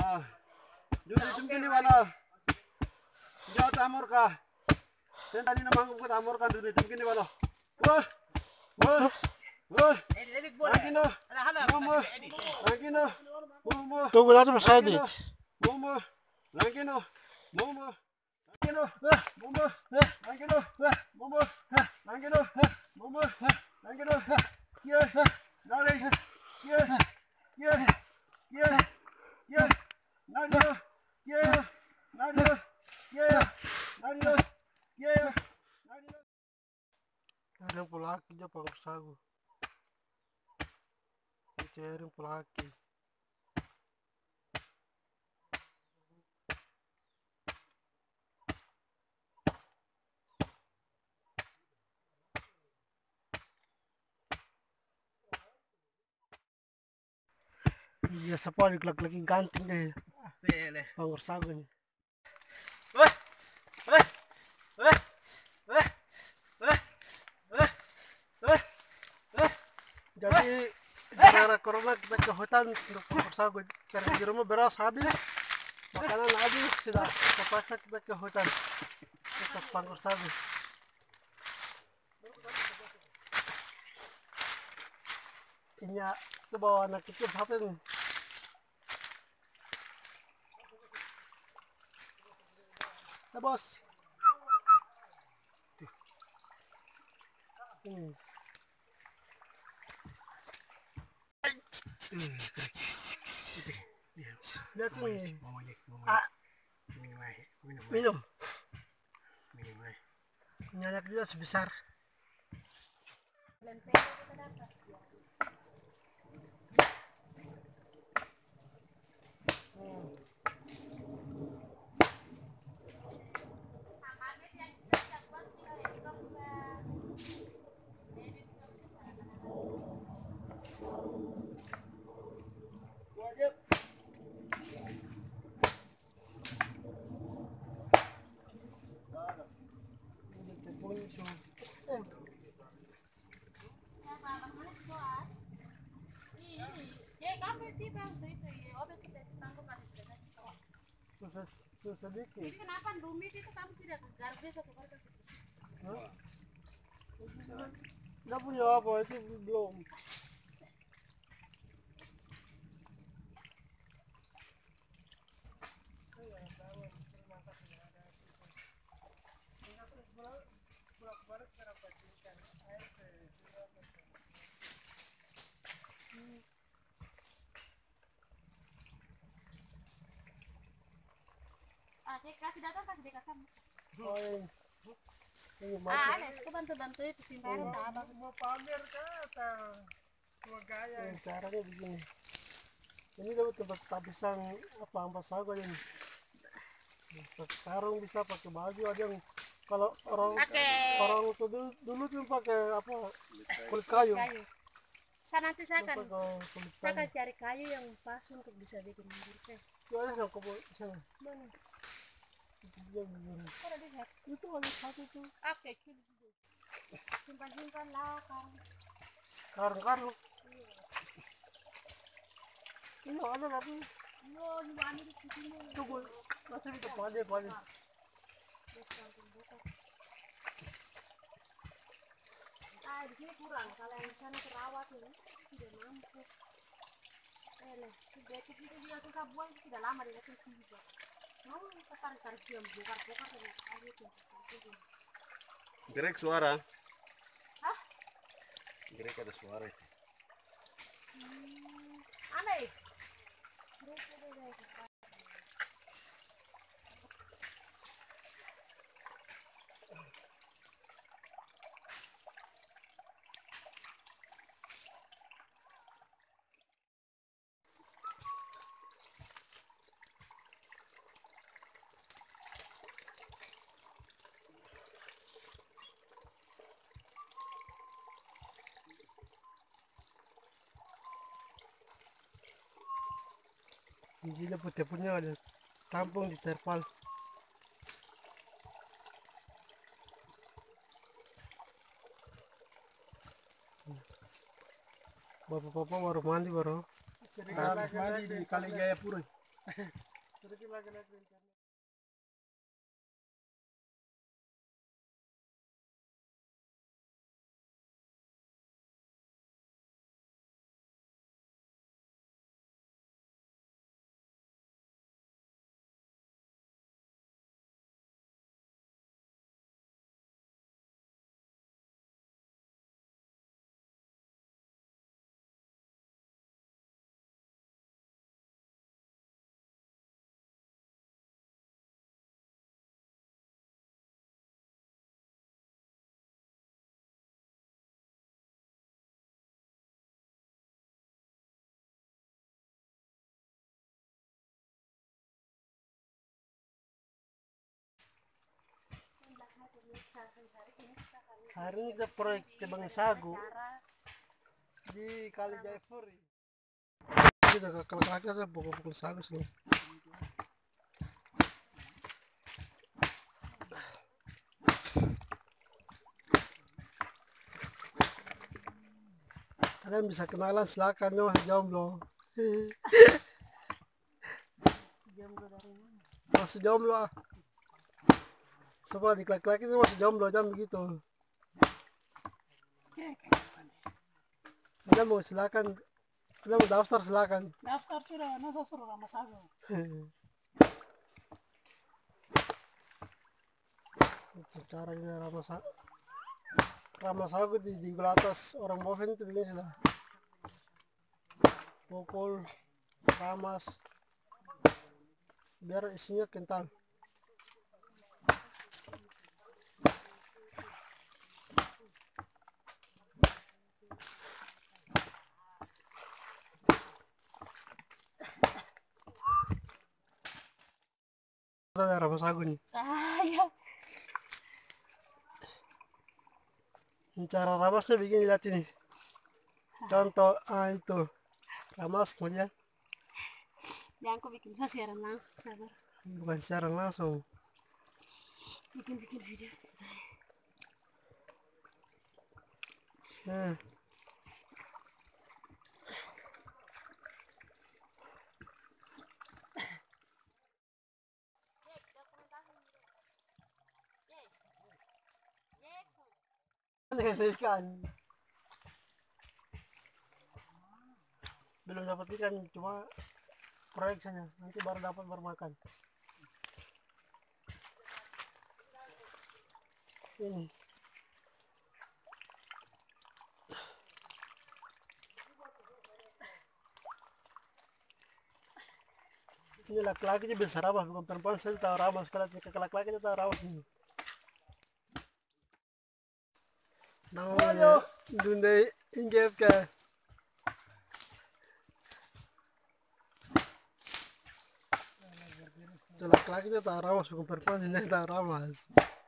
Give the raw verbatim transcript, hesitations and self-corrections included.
Ah, Judi tumkini wala. Jauh tamur ka. Dan tadi nama aku tamur kan Judi tumkini wala. Wah, wah, wah. Lagi no, momo, lagi no, momo. Tunggu lagi mas Adit. Momo, lagi no, momo. Lagi no, momo, lagi no, momo, lagi no, momo, lagi no. Yeah, nari, yeah, yeah, yeah, yeah. Nadio, yeah, Nadio, yeah, Nadio, yeah, Nadio. Ada yang pelaki dia panggur sagu. Cari yang pelaki. Iya, siapa lagi ganting deh. Panggur sagu nih. Wah, wah, wah, wah, wah, wah, wah, wah. Jadi gara-gara corona kita ke hutan untuk panggur sagu. Karena di rumah beras habis, makanan habis, sudah terpaksa kita ke hutan untuk panggur sagu. Ini itu bawa anak kecil satu nih. Ya bos. Hmm. Lihat nih. Ah. Minum. Ini anak dia sebesar. Sedikit. Jadi kenapa rumit itu kamu tidak garbis atau garbis? Nggak punya apa itu belum. Ah, kasih datang kasih dekat kamu. Oh, ini Ah, ada, aku bantu-bantu itu simpanan abang. mau pamer kata tua gaya. Caranya begini. Ini dapat tempat pisang apa ampas sagu ini. Sekarang bisa pakai baju, ada yang kalau orang Pakai. orang itu dulu, dulu tuh pakai apa kulit kayu. Kayu. Saya nanti saya akan Kulit saya akan kayu. cari kayu yang pas untuk bisa bikin bingkai. Itu ada yang kebun sana. Mana? Itu dia begini. Kok ada lihat? Itu ada satu tuh. Oke, simpan-simpan lah kan. Karung-karung. Ini ada tapi. Yo, di mana di sini? Tunggu, nanti kita pandai pandai. Ah, di sini kurang. Kalau yang sana terawat ini tidak mampu. Eh, nih, sudah itu juga susah buang itu tidak lama dia sini juga. Mau kita tarik-tarik diam, bongkar-bongkar dengan air itu. Gerek suara. Hah? Gerek ada suara itu. Hmm, aneh. Gerek ada dari Giginya putih-putihnya ada tampung di terpal. Bapak-bapak baru mandi baru. Habis mandi di Kali Jayapura. Sedikit laki-laki internet. Hari ini kita proyek tebang sagu di Kali Jayapuri. Kita kakak-kakak aja pokok-pokok sagu sini. Kalian bisa kenalan, silakan yo jomblo. Jomblo dari mana? Masih jomblo ah. Semua di laki-laki itu masih jomblo jam begitu. Anda mau silakan, Anda mau daftar silakan. Daftar sudah, nasa suruh sama sagu. Itu caranya ramah sagu. Ramah sagu di di atas orang boven itu begini sudah. Pukul, ramas, biar isinya kental. Ada ramah sagu nih. Ah ya. Ini cara ramasnya begini, lihat ini. Contoh, ah itu ramas kemudian. Yang aku bikin siaran langsung, sabar. Bukan siaran langsung. Bikin-bikin video. Nah. Dengan ikan. Belum dapat ikan, cuma proyek saja. Nanti baru dapat baru makan. Ini. Ini laki-laki aja bisa ramas, bukan perempuan saya tahu ramas. Kalau laki-laki aja tahu ramas ini. Namanya Dundai Inggep ke. Laki-laki aja tahu ramas, bukan perempuan saya tahu ramas.